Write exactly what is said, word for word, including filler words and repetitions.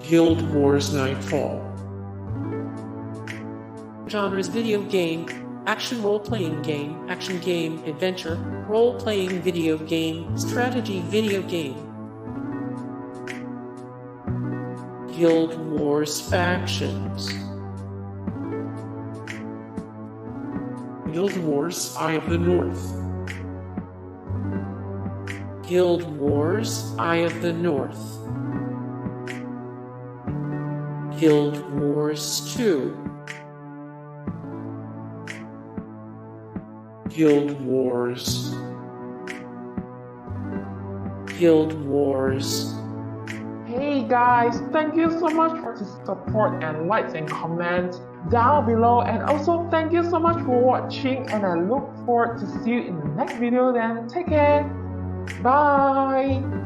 Guild Wars Nightfall. Genres: video game, action role-playing game, action game, adventure, role-playing video game, strategy video game. Guild Wars factions. Guild Wars Eye of the North. Guild Wars Eye of the North. Guild Wars two. Guild Wars. Guild Wars. Hey guys, thank you so much for the support and likes and comments down below, and also thank you so much for watching, and I look forward to see you in the next video. Then take care, bye.